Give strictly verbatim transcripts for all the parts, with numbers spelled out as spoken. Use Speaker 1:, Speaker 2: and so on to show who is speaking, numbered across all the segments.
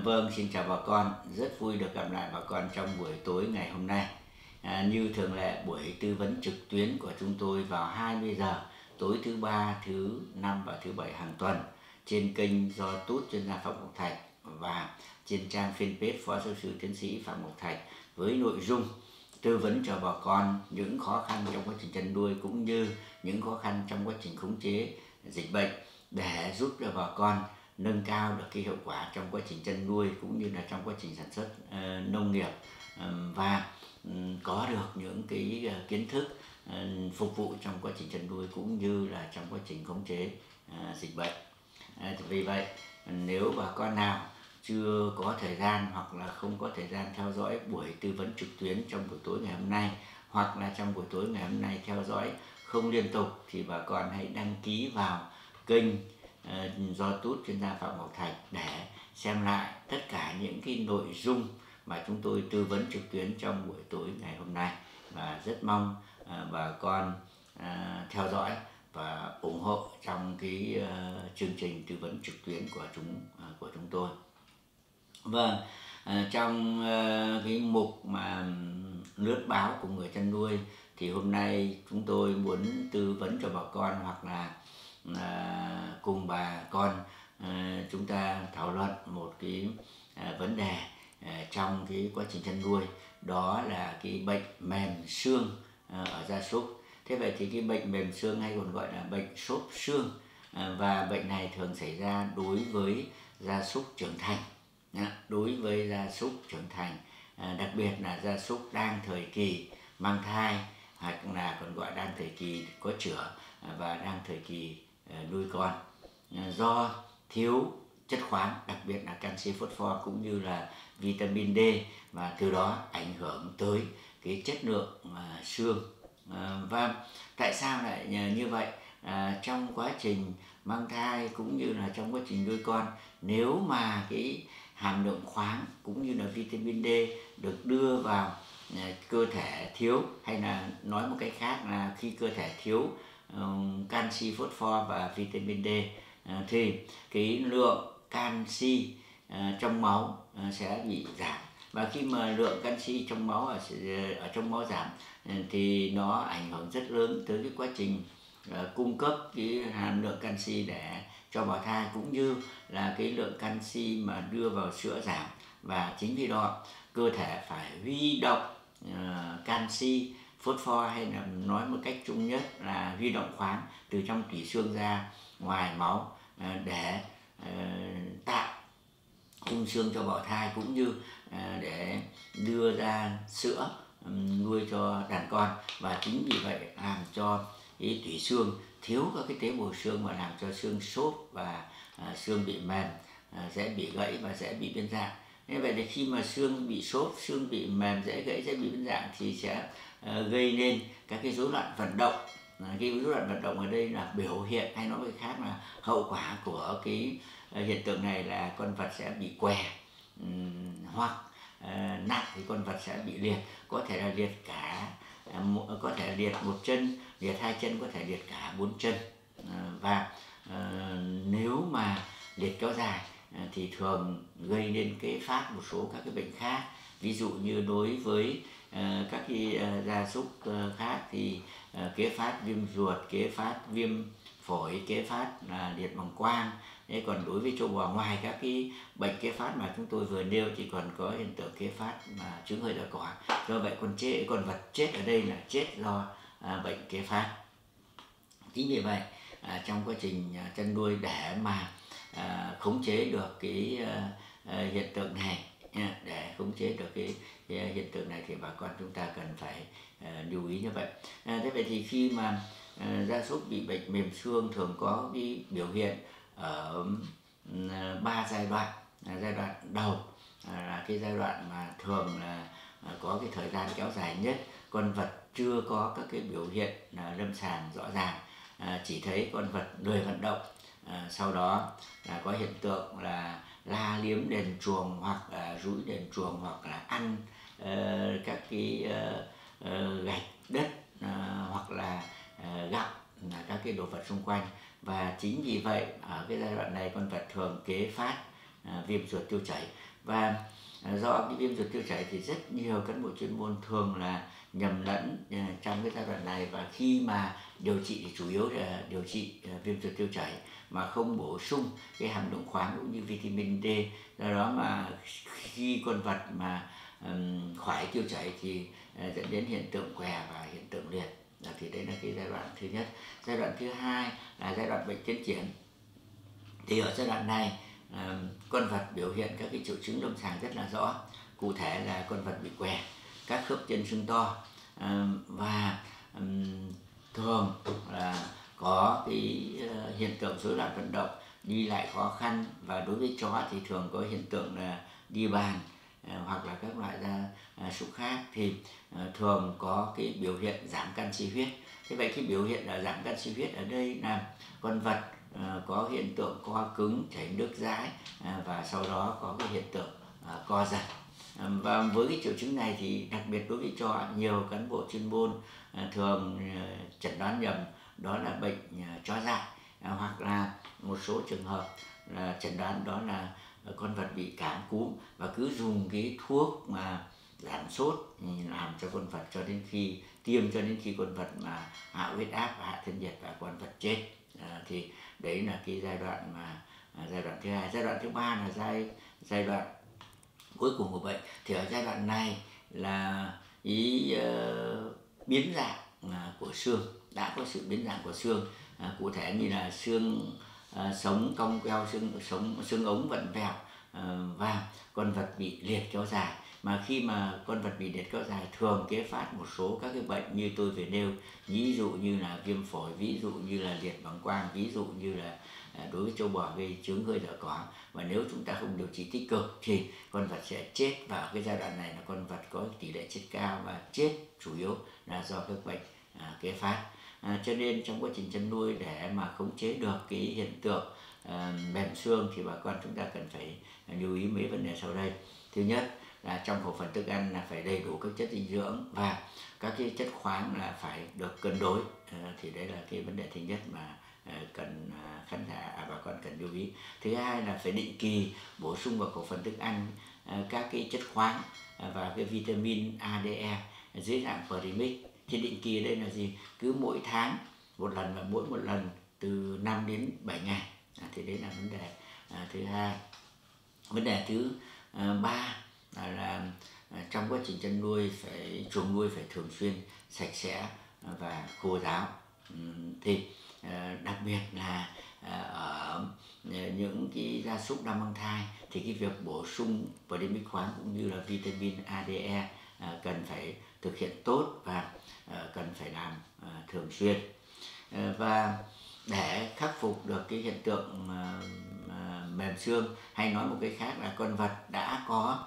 Speaker 1: Vâng, xin chào bà con, rất vui được gặp lại bà con trong buổi tối ngày hôm nay. À, như thường lệ, buổi tư vấn trực tuyến của chúng tôi vào hai mươi giờ tối thứ ba, thứ năm và thứ bảy hàng tuần trên kênh do tút chuyên gia Phạm Ngọc Thạch và trên trang fanpage Phó Giáo sư Tiến sĩ Phạm Ngọc Thạch, với nội dung tư vấn cho bà con những khó khăn trong quá trình chăn nuôi cũng như những khó khăn trong quá trình khống chế dịch bệnh để giúp cho bà con nâng cao được cái hiệu quả trong quá trình chăn nuôi cũng như là trong quá trình sản xuất uh, nông nghiệp uh, và um, có được những cái uh, kiến thức uh, phục vụ trong quá trình chăn nuôi cũng như là trong quá trình khống chế uh, dịch bệnh. Uh, vì vậy nếu bà con nào chưa có thời gian hoặc là không có thời gian theo dõi buổi tư vấn trực tuyến trong buổi tối ngày hôm nay, hoặc là trong buổi tối ngày hôm nay theo dõi không liên tục, thì bà con hãy đăng ký vào kênh uh, do tút chuyên gia Phạm Ngọc Thạch để xem lại tất cả những cái nội dung mà chúng tôi tư vấn trực tuyến trong buổi tối ngày hôm nay. Và rất mong uh, bà con uh, theo dõi và ủng hộ trong cái uh, chương trình tư vấn trực tuyến của chúng uh, của chúng tôi. Vâng, uh, trong uh, cái mục mà lướt báo của người chăn nuôi thì hôm nay chúng tôi muốn tư vấn cho bà con hoặc là uh, cùng bà con uh, chúng ta thảo luận một cái uh, vấn đề uh, trong cái quá trình chăn nuôi, đó là cái bệnh mềm xương uh, ở gia súc. Thế vậy thì cái bệnh mềm xương hay còn gọi là bệnh xốp xương, uh, và bệnh này thường xảy ra đối với gia súc trưởng thành. Đối với gia súc trưởng thành, à, đặc biệt là gia súc đang thời kỳ mang thai hoặc là còn gọi đang thời kỳ có chữa và đang thời kỳ à, nuôi con, à, do thiếu chất khoáng, đặc biệt là canxi, phosphor cũng như là vitamin D, và từ đó ảnh hưởng tới cái chất lượng à, xương. À, và tại sao lại như vậy? À, trong quá trình mang thai cũng như là trong quá trình nuôi con, nếu mà cái hàm lượng khoáng cũng như là vitamin D được đưa vào uh, cơ thể thiếu, hay là nói một cách khác là khi cơ thể thiếu um, canxi, phosphor và vitamin D uh, thì cái lượng canxi uh, trong máu uh, sẽ bị giảm. Và khi mà lượng canxi trong máu ở, ở trong máu giảm uh, thì nó ảnh hưởng rất lớn tới cái quá trình uh, cung cấp cái hàm lượng canxi để cho bào thai, cũng như là cái lượng canxi mà đưa vào sữa giảm. Và chính vì đó cơ thể phải huy động uh, canxi, phosphor, hay là nói một cách chung nhất là huy động khoáng từ trong tủy xương ra ngoài máu uh, để uh, tạo cung xương cho bào thai, cũng như uh, để đưa ra sữa um, nuôi cho đàn con. Và chính vì vậy làm cho cái tủy xương thiếu các cái tế bào xương mà làm cho xương xốp và à, xương bị mềm, à, dễ bị gãy và dễ bị biến dạng. Như vậy thì khi mà xương bị xốp, xương bị mềm, dễ gãy, dễ bị biến dạng thì sẽ à, gây nên các cái rối loạn vận động. À, cái rối loạn vận động ở đây là biểu hiện, hay nói cách khác là hậu quả của cái à, hiện tượng này là con vật sẽ bị què, um, hoặc à, nặng thì con vật sẽ bị liệt, có thể là liệt cả À, có thể liệt một chân, liệt hai chân, có thể liệt cả bốn chân. À, và à, nếu mà liệt kéo dài à, thì thường gây nên cái phát một số các cái bệnh khác. Ví dụ như đối với à, các cái à, gia súc à, khác thì à, kế phát viêm ruột, kế phát viêm phổi, kế phát là liệt bàng quang. Thế còn đối với châu bò, ngoài các cái bệnh kế phát mà chúng tôi vừa nêu thì còn có hiện tượng kế phát mà chứng hơi đỏ cỏ. Do vậy con chết, con vật chết ở đây là chết do à, bệnh kế phát. Chính vì vậy à, trong quá trình à, chăn nuôi để mà à, khống chế được cái à, à, hiện tượng này, nha, để khống chế được cái, cái hiện tượng này thì bà con chúng ta cần phải à, lưu ý như vậy. À, thế vậy thì khi mà à, gia súc bị bệnh mềm xương thường có cái biểu hiện ở ba giai đoạn. À, giai đoạn đầu à, là cái giai đoạn mà thường là à, có cái thời gian kéo dài nhất, con vật chưa có các cái biểu hiện à, lâm sàng rõ ràng, à, chỉ thấy con vật lười vận động. À, sau đó là có hiện tượng là la liếm đền chuồng, hoặc là rũi đền chuồng, hoặc là ăn uh, các cái uh, uh, gạch đất, uh, hoặc là uh, gặm là các cái đồ vật xung quanh. Và chính vì vậy ở cái giai đoạn này con vật thường kế phát à, viêm ruột tiêu chảy. Và à, do cái viêm ruột tiêu chảy thì rất nhiều cán bộ chuyên môn thường là nhầm lẫn à, trong cái giai đoạn này, và khi mà điều trị thì chủ yếu là điều trị à, viêm ruột tiêu chảy mà không bổ sung cái hàm lượng khoáng cũng như vitamin D. Do đó mà khi con vật mà um, khỏi tiêu chảy thì uh, dẫn đến hiện tượng què và hiện tượng liệt. À, thì đấy là cái giai đoạn thứ nhất. Giai đoạn thứ hai là giai đoạn bệnh tiến triển. Thì ở giai đoạn này uh, con vật biểu hiện các cái triệu chứng lâm sàng rất là rõ. Cụ thể là con vật bị què, các khớp chân sưng to uh, và um, thường là có cái uh, hiện tượng rối loạn vận động, đi lại khó khăn, và đối với chó thì thường có hiện tượng là đi bàn uh, hoặc là các loại gia uh, súc khác thì uh, thường có cái biểu hiện giảm canxi huyết. Thế vậy cái biểu hiện là giảm canxi huyết ở đây là con vật uh, có hiện tượng co cứng, chảy nước dãi uh, và sau đó có cái hiện tượng uh, co giật. Và với cái triệu chứng này thì đặc biệt đối với chó, nhiều cán bộ chuyên môn thường chẩn đoán nhầm đó là bệnh chó dại, hoặc là một số trường hợp là chẩn đoán đó là con vật bị cảm cúm, và cứ dùng cái thuốc mà giảm sốt làm cho con vật cho đến khi tiêm cho đến khi con vật mà hạ huyết áp và hạ thân nhiệt và con vật chết. À, thì đấy là cái giai đoạn mà giai đoạn thứ hai. Giai đoạn thứ ba là giai giai đoạn cuối cùng của bệnh. Thì ở giai đoạn này là ý uh, biến dạng uh, của xương, đã có sự biến dạng của xương, uh, cụ thể như là xương uh, sống cong queo, xương sống xương ống vặn vẹo, uh, và con vật bị liệt kéo dài. Mà khi mà con vật bị liệt kéo dài thường kế phát một số các cái bệnh như tôi vừa nêu, ví dụ như là viêm phổi, ví dụ như là liệt bàng quang, ví dụ như là đối với trâu bò gây chứng hơi dở cỏ. Và nếu chúng ta không điều trị tích cực thì con vật sẽ chết. Vào cái giai đoạn này là con vật có tỷ lệ chết cao, và chết chủ yếu là do các bệnh à, kế phát. À, cho nên trong quá trình chăn nuôi, để mà khống chế được cái hiện tượng à, mềm xương thì bà con chúng ta cần phải lưu ý mấy vấn đề sau đây. Thứ nhất là trong khẩu phần thức ăn là phải đầy đủ các chất dinh dưỡng, và các cái chất khoáng là phải được cân đối. À, thì đấy là cái vấn đề thứ nhất mà cần khán giả à, bà con cần lưu ý. Thứ hai là phải định kỳ bổ sung vào khẩu phần thức ăn các cái chất khoáng và cái vitamin A, D, E dưới dạng premix. Thì định kỳ đây là gì? Cứ mỗi tháng một lần, và mỗi một lần từ năm đến bảy ngày. À, thì đấy là vấn đề à, thứ hai. Vấn đề thứ à, ba là, là à, trong quá trình chăn nuôi phải chuồng nuôi phải thường xuyên sạch sẽ và khô ráo. uhm, thì đặc biệt là ở những cái gia súc đang mang thai thì cái việc bổ sung premix khoáng cũng như là vitamin A, D, E cần phải thực hiện tốt và cần phải làm thường xuyên. Và để khắc phục được cái hiện tượng mềm xương, hay nói một cái khác là con vật đã có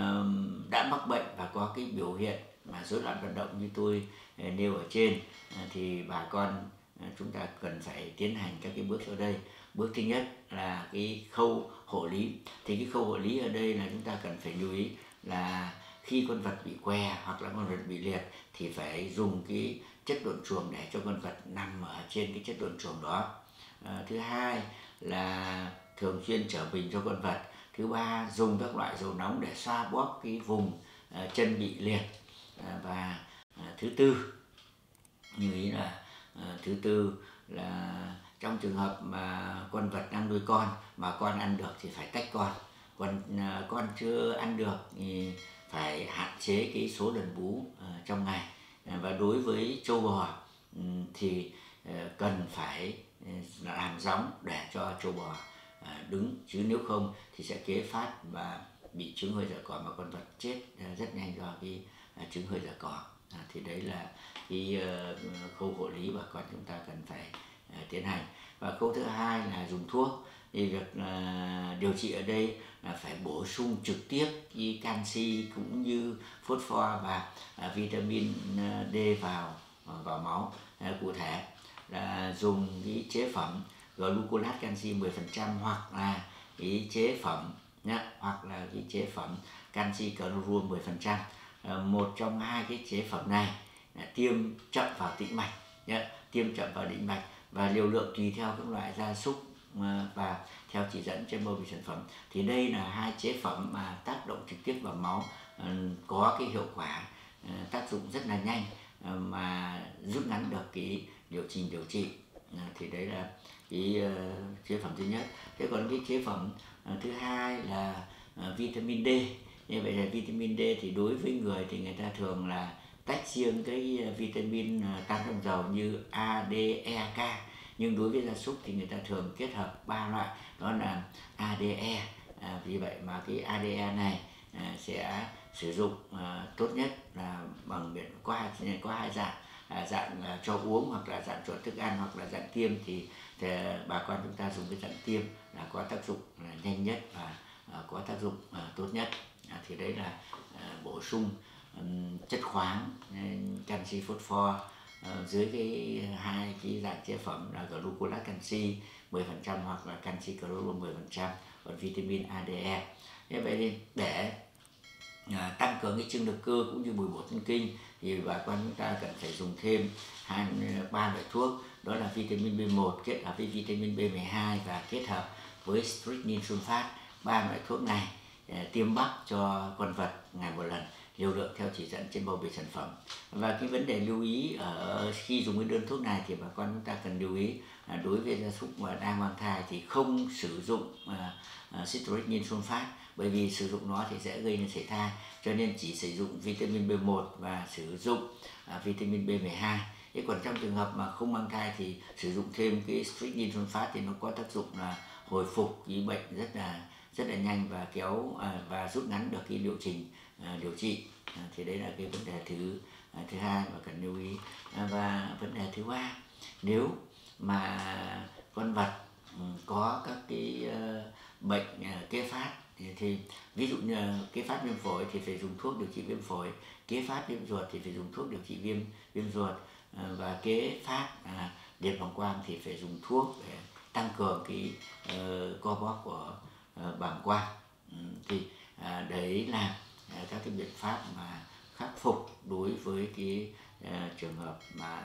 Speaker 1: đã mắc bệnh và có cái biểu hiện mà rối loạn vận động như tôi nêu ở trên, thì bà con chúng ta cần phải tiến hành các cái bước sau đây. Bước thứ nhất là cái khâu hộ lý. Thì cái khâu hộ lý ở đây là chúng ta cần phải lưu ý là khi con vật bị què hoặc là con vật bị liệt thì phải dùng cái chất độn chuồng để cho con vật nằm ở trên cái chất độn chuồng đó. À, thứ hai là thường xuyên trở bình cho con vật. Thứ ba, dùng các loại dầu nóng để xoa bóp cái vùng uh, chân bị liệt. À, và uh, thứ tư, như ý là uh, thứ tư là trong trường hợp mà con vật đang nuôi con mà con ăn được thì phải tách con, còn uh, con chưa ăn được thì phải hạn chế cái số lần bú uh, trong ngày. Uh, và đối với trâu bò um, thì uh, cần phải uh, làm gióng để cho trâu bò uh, đứng, chứ nếu không thì sẽ kế phát và bị chứng hơi dở cỏ, mà con vật chết uh, rất nhanh do cái uh, chứng hơi dở cỏ. À, thì đấy là cái uh, khâu hộ lý bà con chúng ta cần phải uh, tiến hành. Và khâu thứ hai là dùng thuốc. Thì việc uh, điều trị ở đây là phải bổ sung trực tiếp cái canxi cũng như phosphor và uh, vitamin D vào uh, vào máu. Uh, cụ thể là dùng cái chế phẩm gluconate canxi mười phần trăm, hoặc là cái chế phẩm nhá, hoặc là cái chế phẩm canxi clorua mười phần trăm. Uh, một trong hai cái chế phẩm này là tiêm chậm vào tĩnh mạch nhá, tiêm chậm vào tĩnh mạch, và liều lượng tùy theo các loại gia súc và theo chỉ dẫn trên bao bì sản phẩm. Thì đây là hai chế phẩm mà tác động trực tiếp vào máu, có cái hiệu quả tác dụng rất là nhanh mà rút ngắn được cái liệu trình điều trị. Thì đấy là cái chế phẩm thứ nhất. Thế còn cái chế phẩm thứ hai là vitamin D. Như vậy là vitamin D thì đối với người thì người ta thường là tách riêng cái vitamin tan trong dầu như A, D, E, K. Nhưng đối với gia súc thì người ta thường kết hợp ba loại, đó là A, D, E. À, vì vậy mà cái A, D, E này à, sẽ sử dụng à, tốt nhất là bằng biện có hai có hai dạng, à, dạng à, cho uống hoặc là dạng trộn thức ăn hoặc là dạng tiêm. Thì, thì bà con chúng ta dùng cái dạng tiêm là có tác dụng là nhanh nhất và à, có tác dụng à, tốt nhất. À, thì đấy là à, bổ sung um, chất khoáng, canxi, phosphor uh, dưới cái hai cái dạng chế phẩm là glucolat canxi mười phần trăm hoặc là canxi clorua mười phần trăm, còn vitamin A, D, E. Thế vậy thì để à, tăng cường cái chương lực cơ cũng như bồi bổ thần kinh thì bà con chúng ta cần phải dùng thêm hai ba loại thuốc, đó là vitamin B một kết hợp với vitamin B mười hai và kết hợp với strychnine sulfat. Ba loại thuốc này à, tiêm bắp cho con vật ngày một lần, liều lượng theo chỉ dẫn trên bao bì sản phẩm. Và cái vấn đề lưu ý ở khi dùng cái đơn thuốc này thì bà con chúng ta cần lưu ý à, đối với gia súc mà đang mang thai thì không sử dụng à, à, strychnine sulfat, bởi vì sử dụng nó thì sẽ gây nên sảy thai, cho nên chỉ sử dụng vitamin B một và sử dụng à, vitamin B mười hai. Thế còn trong trường hợp mà không mang thai thì sử dụng thêm cái strychnine sulfat thì nó có tác dụng là hồi phục cái bệnh rất là rất là nhanh và kéo à, và rút ngắn được cái liệu trình à, điều trị. À, thì đấy là cái vấn đề thứ à, thứ hai mà cần lưu ý. À, và vấn đề thứ ba, nếu mà con vật um, có các cái uh, bệnh uh, kế phát thì, thì ví dụ như kế phát viêm phổi thì phải dùng thuốc điều trị viêm phổi, kế phát viêm ruột thì phải dùng thuốc điều trị viêm viêm ruột, uh, và kế phát uh, liệt bàng quang thì phải dùng thuốc để tăng cường cái uh, co bóp của uh, bàng quang. Um, thì uh, đấy là uh, các cái biện pháp mà khắc phục đối với cái uh, trường hợp mà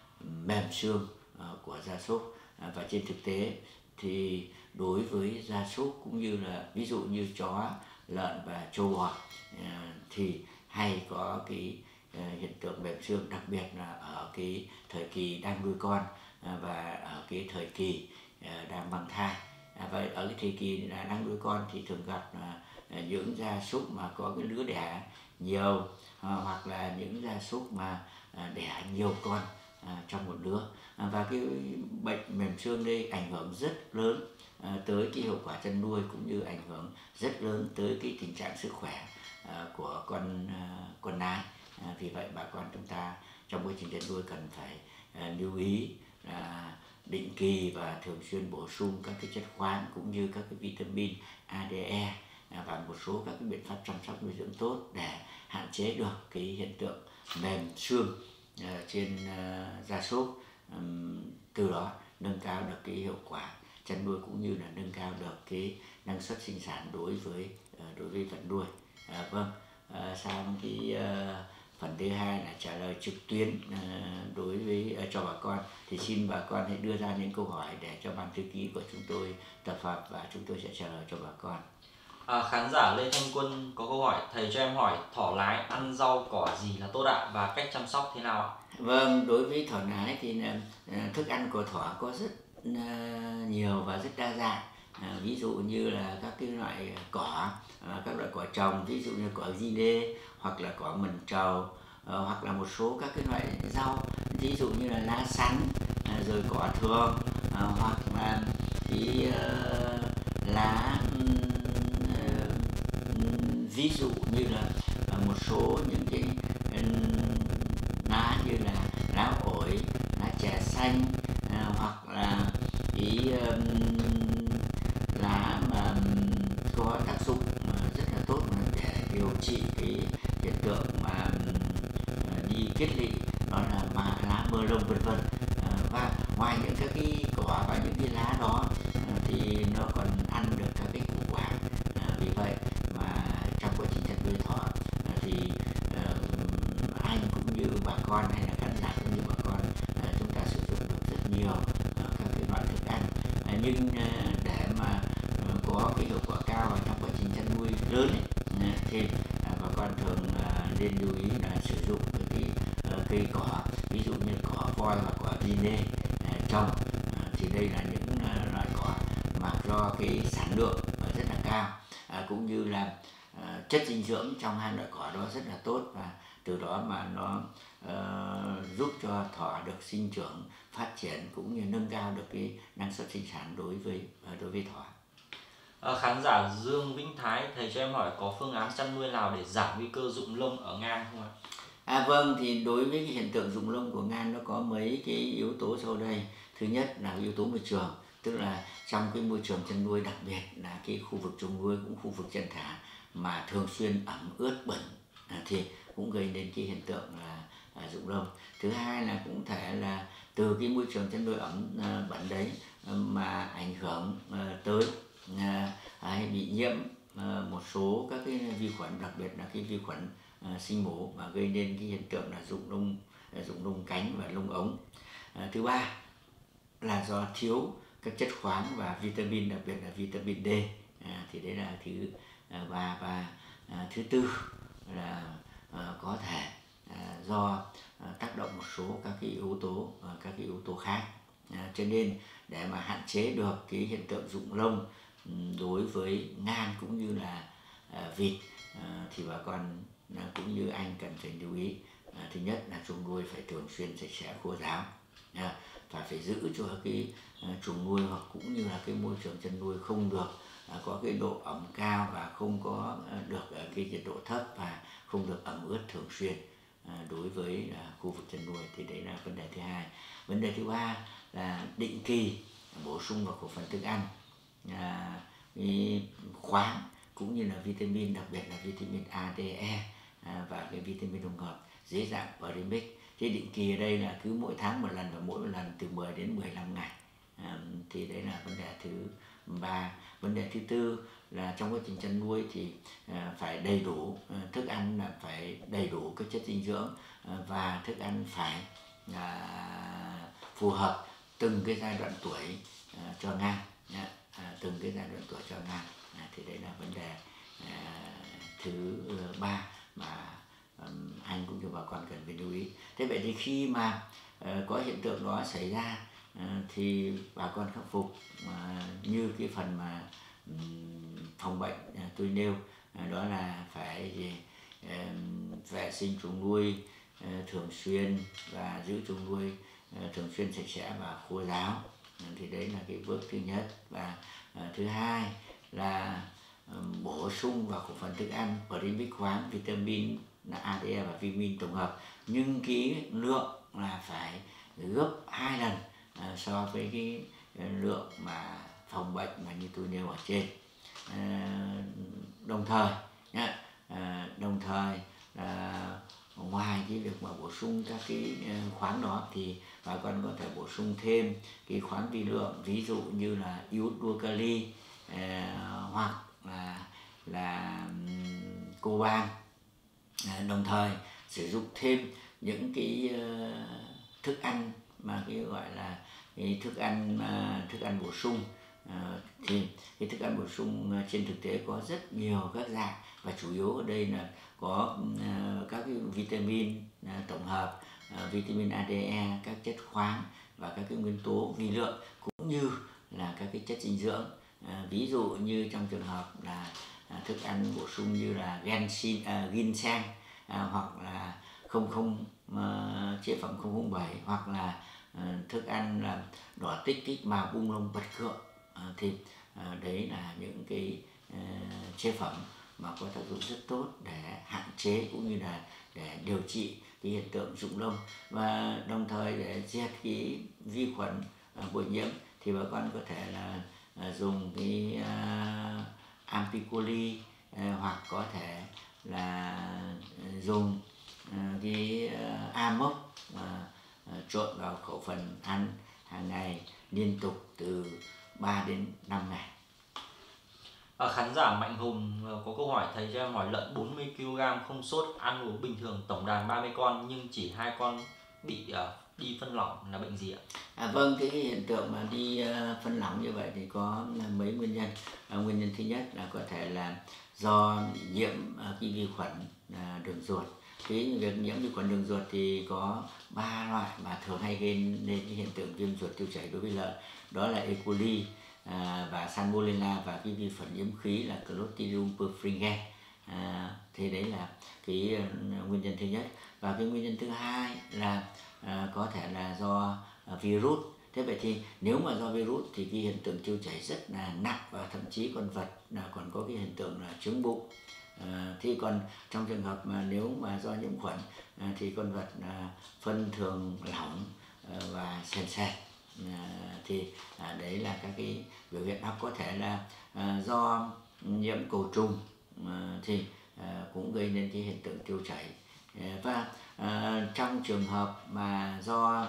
Speaker 1: mềm xương uh, của gia súc. Uh, và trên thực tế thì đối với gia súc cũng như là ví dụ như chó, lợn và trâu bò uh, thì hay có cái uh, hiện tượng mềm xương, đặc biệt là ở cái thời kỳ đang nuôi con uh, và ở cái thời kỳ uh, đang mang thai. Uh, và ở cái thời kỳ là đang nuôi con thì thường gặp uh, những gia súc mà có cái lứa đẻ nhiều uh, hoặc là những gia súc mà uh, đẻ nhiều con uh, trong một lứa. Uh, và cái bệnh mềm xương đây ảnh hưởng rất lớn uh, tới cái hiệu quả chăn nuôi cũng như ảnh hưởng rất lớn tới cái tình trạng sức khỏe uh, của con uh, con nái. Uh, vì vậy bà con chúng ta trong quá trình chăn nuôi cần phải uh, lưu ý uh, định kỳ và thường xuyên bổ sung các cái chất khoáng cũng như các cái vitamin A, D, E và một số các cái biện pháp chăm sóc nuôi dưỡng tốt để hạn chế được cái hiện tượng mềm xương uh, trên uh, gia súc, um, từ đó nâng cao được cái hiệu quả chăn nuôi cũng như là nâng cao được cái năng suất sinh sản đối với uh, đối với vật nuôi. Uh, vâng, uh, sang cái uh, phần thứ hai là trả lời trực tuyến uh, đối với uh, cho bà con, thì xin bà con hãy đưa ra những câu hỏi để cho ban thư ký của chúng tôi tập hợp và chúng tôi sẽ trả lời cho bà con.
Speaker 2: À, khán giả Lê Thanh Quân có câu hỏi: thầy cho em hỏi thỏ lái ăn rau cỏ gì là tốt ạ và cách chăm sóc thế nào ạ?
Speaker 1: Vâng, đối với thỏ lái thì uh, thức ăn của thỏ có rất uh, nhiều và rất đa dạng. À, ví dụ như là các cái loại cỏ, à, các loại cỏ trồng, ví dụ như cỏ di đê hoặc là cỏ mần trầu, à, hoặc là một số các cái loại rau, ví dụ như là lá sắn, à, rồi cỏ thường, à, hoặc là cái uh, lá uh, ví dụ như là uh, một số những cái uh, lá như là lá ổi, lá chè xanh, uh, hoặc là cái um, lá mà có tác dụng rất là tốt để điều trị cái hiện tượng mà đi kết lị, đó là mà lá mơ lông vân vân. Và ngoài những các cái cỏ và những cái lá đó thì nó còn ăn được các cái củ quả. Vì vậy mà trong quá trình chăn nuôi thỏ thì anh cũng như bà con hay là khán giả cũng như bà con chúng ta sử dụng được rất nhiều các cái loại thức ăn nhưng à, để mà à, có cái hiệu quả cao và trong quá trình chăn nuôi lớn ấy, à, thì à, bà con thường à, nên lưu ý là sử dụng cái, cái à, cây cỏ, ví dụ như cỏ voi hoặc cỏ vine à, trồng. À, thì đây là những à, loại cỏ mà do cái sản lượng à, rất là cao, à, cũng như là à, chất dinh dưỡng trong hai loại cỏ đó rất là tốt, và từ đó mà nó uh, giúp cho thỏ được sinh trưởng, phát triển cũng như nâng cao được cái năng suất sinh sản đối với uh, đối với thỏ.
Speaker 2: À, khán giả Dương Vĩnh Thái, thầy cho em hỏi có phương án chăn nuôi nào để giảm nguy cơ rụng lông ở ngan không ạ?
Speaker 1: À vâng, thì đối với cái hiện tượng rụng lông của ngan nó có mấy cái yếu tố sau đây. Thứ nhất là yếu tố môi trường, tức là trong cái môi trường chăn nuôi, đặc biệt là cái khu vực chuồng nuôi cũng khu vực chăn thả mà thường xuyên ẩm ướt bẩn, à, thì cũng gây nên cái hiện tượng là à, rụng lông. Thứ hai là cũng thể là từ cái môi trường chăn nuôi ẩm à, bẩn đấy à, mà ảnh hưởng à, tới à, hay bị nhiễm à, một số các cái vi khuẩn, đặc biệt là cái vi khuẩn à, sinh mổ, và gây nên cái hiện tượng là rụng lông, rụng lông cánh và lông ống. À, thứ ba là do thiếu các chất khoáng và vitamin, đặc biệt là vitamin D. À, thì đấy là thứ à, ba. Và à, thứ tư là à, có thể à, do à, tác động một số các cái yếu tố à, các cái yếu tố khác. À, cho nên để mà hạn chế được cái hiện tượng rụng lông đối với ngan cũng như là à, vịt à, thì bà con à, cũng như anh cần phải lưu ý. À, thứ nhất là chuồng nuôi phải thường xuyên sạch sẽ, khô ráo, à, và phải giữ cho cái à, chuồng nuôi hoặc cũng như là cái môi trường chăn nuôi không được à, có cái độ ẩm cao và không có à, được à, cái nhiệt độ thấp và không được ẩm ướt thường xuyên à, đối với à, khu vực chăn nuôi. Thì đấy là vấn đề thứ hai. Vấn đề thứ ba là định kỳ bổ sung vào khẩu phần thức ăn à, cái khoáng cũng như là vitamin, đặc biệt là vitamin A, D, E à, và cái vitamin tổng hợp dưới dạng premix. Thế định kỳ ở đây là cứ mỗi tháng một lần và mỗi một lần từ mười đến mười lăm ngày. À, thì đấy là vấn đề thứ ba. Vấn đề thứ tư là trong quá trình chăn nuôi thì à, phải đầy đủ à, thức ăn, là phải đầy đủ các chất dinh dưỡng à, và thức ăn phải à, phù hợp từng cái giai đoạn tuổi à, cho ngan, à, từng cái giai đoạn tuổi cho ngan. À, thì đấy là vấn đề à, thứ ba mà um, anh cũng như bà con cần phải lưu ý. Thế vậy thì khi mà uh, có hiện tượng đó xảy ra uh, thì bà con khắc phục uh, như cái phần mà um, phòng bệnh uh, tôi nêu, uh, đó là phải gì, uh, vệ sinh chuồng nuôi uh, thường xuyên và giữ chuồng nuôi uh, thường xuyên sạch sẽ và khô ráo. Uh, thì đấy là cái bước thứ nhất. Và uh, thứ hai là um, bổ sung vào khẩu phần thức ăn premix, khoáng, vitamin là A, D, E và vitamin tổng hợp, nhưng cái lượng là phải gấp hai lần à, so với cái lượng mà phòng bệnh mà như tôi nêu ở trên. À, đồng thời nhá, à, đồng thời à, ngoài cái việc mà bổ sung các cái khoáng đó thì bà con có thể bổ sung thêm cái khoáng vi lượng, ví dụ như là iốt đua kali à, hoặc là là coban. À, đồng thời sử dụng thêm những cái uh, thức ăn mà cái gọi là cái thức ăn uh, thức ăn bổ sung. Uh, thì cái thức ăn bổ sung uh, trên thực tế có rất nhiều các dạng, và chủ yếu ở đây là có uh, các cái vitamin uh, tổng hợp, uh, vitamin A, D, E, các chất khoáng và các cái nguyên tố vi lượng, cũng như là các cái chất dinh dưỡng. Uh, ví dụ như trong trường hợp là uh, thức ăn bổ sung như là ginseng, uh, ginseng À, hoặc là không không uh, chế phẩm không không bảy, hoặc là uh, thức ăn là đỏ tích kích mà bung lông bật cựa, uh, thì uh, đấy là những cái uh, chế phẩm mà có tác dụng rất tốt để hạn chế cũng như là để điều trị cái hiện tượng rụng lông, và đồng thời để diệt cái vi khuẩn uh, bội nhiễm thì bà con có thể là uh, dùng cái uh, ampicoli uh, hoặc có thể là dùng uh, cái uh, amok uh, uh, trộn vào khẩu phần ăn hàng ngày liên tục từ ba đến năm ngày.
Speaker 2: À, khán giả Mạnh Hùng có câu hỏi thầy cho em hỏi lợn bốn mươi ki lô gam không sốt, ăn uống bình thường, tổng đàn ba mươi con nhưng chỉ hai con bị uh, đi phân lỏng là bệnh gì ạ?
Speaker 1: À, vâng, cái hiện tượng mà đi uh, phân lỏng như vậy thì có mấy nguyên nhân. À, nguyên nhân thứ nhất là có thể là do nhiễm uh, cái vi khuẩn uh, đường ruột. Cái việc nhiễm vi khuẩn đường ruột thì có ba loại mà thường hay gây nên cái hiện tượng viêm ruột tiêu chảy đối với lợn, đó là E. coli uh, và Salmonella và cái vi khuẩn nhiễm khí là Clostridium perfringens. À, thì đấy là cái uh, nguyên nhân thứ nhất. Và cái nguyên nhân thứ hai là À, có thể là do à, virus. Thế vậy thì nếu mà do virus thì cái hiện tượng tiêu chảy rất là nặng và thậm chí con vật là còn có cái hiện tượng là trướng bụng. À, thì còn trong trường hợp mà nếu mà do nhiễm khuẩn à, thì con vật à, phân thường lỏng à, và sền sệt. À, thì à, đấy là các cái biểu hiện, hoặc có thể là à, do nhiễm cầu trùng à, thì à, cũng gây nên cái hiện tượng tiêu chảy. Và à, trong trường hợp mà do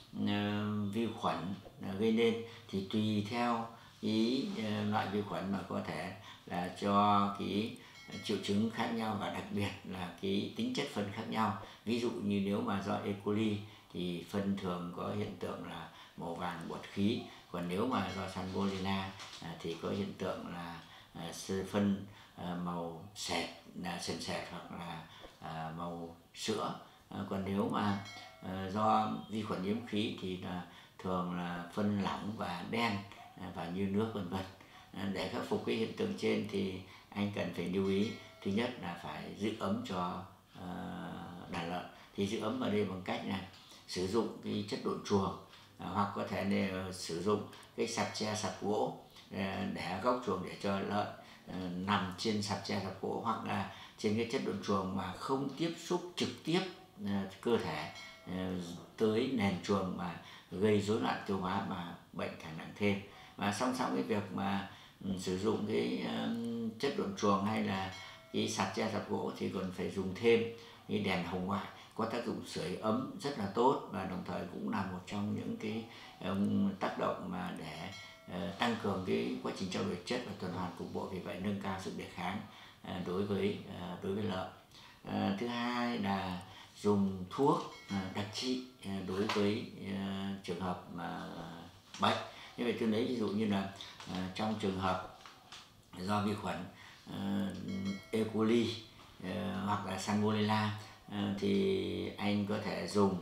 Speaker 1: à, vi khuẩn à, gây nên thì tùy theo cái à, loại vi khuẩn mà có thể là cho cái triệu chứng khác nhau, và đặc biệt là cái tính chất phân khác nhau. Ví dụ như nếu mà do E. coli thì phân thường có hiện tượng là màu vàng bọt khí, còn nếu mà do Salmonella à, thì có hiện tượng là à, phân à, màu sệt, là sền sệt hoặc là à, màu sữa. À, còn nếu mà à, do vi khuẩn nhiễm khí thì là thường là phân lỏng và đen à, và như nước vân vân. À, để khắc phục cái hiện tượng trên thì anh cần phải lưu ý, thứ nhất là phải giữ ấm cho à, đàn lợn. Thì giữ ấm ở đây bằng cách là sử dụng cái chất độn chuồng, à, hoặc có thể là sử dụng cái sạp tre sạp gỗ à, để góc chuồng để cho lợn à, nằm trên sạp tre sạp gỗ, hoặc là trên cái chất độn chuồng mà không tiếp xúc trực tiếp uh, cơ thể uh, tới nền chuồng mà gây rối loạn tiêu hóa và bệnh càng nặng thêm. Và song song cái việc mà um, sử dụng cái um, chất độn chuồng hay là cái sạp tre sạp gỗ thì còn phải dùng thêm cái đèn hồng ngoại có tác dụng sưởi ấm rất là tốt, và đồng thời cũng là một trong những cái um, tác động mà để uh, tăng cường cái quá trình trao đổi chất và tuần hoàn cục bộ, vì vậy nâng cao sức đề kháng À, đối với à, đối với lợn. À, thứ hai là dùng thuốc à, đặc trị à, đối với à, trường hợp mà bệnh. Như vậy tôi lấy ví dụ như là à, trong trường hợp do vi khuẩn à, E. coli à, hoặc là Salmonella à, thì anh có thể dùng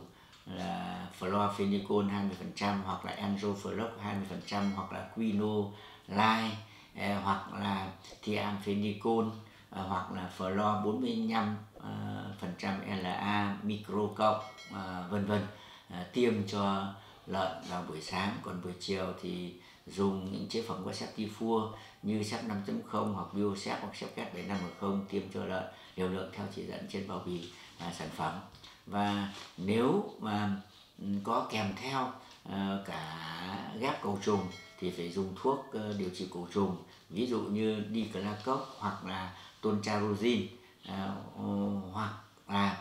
Speaker 1: là Fluorophenicool hai mươi phần trăm, hoặc là Enzoflox hai mươi phần trăm, hoặc là Quinolide, à, hoặc là Thiamphenicol, à, hoặc là Fluor bốn mươi lăm phần trăm L A micro cộng, à, vân vân, à, tiêm cho lợn vào buổi sáng. Còn buổi chiều thì dùng những chế phẩm có Septifur như Sep năm chấm không hoặc Biosep hoặc Sepcat bảy năm một không tiêm cho lợn liều lượng theo chỉ dẫn trên bao bì à, sản phẩm. Và nếu mà có kèm theo à, cả ghép cầu trùng thì phải dùng thuốc uh, điều trị cổ trùng, ví dụ như Diclacoc hoặc là Toncharosin, uh, hoặc là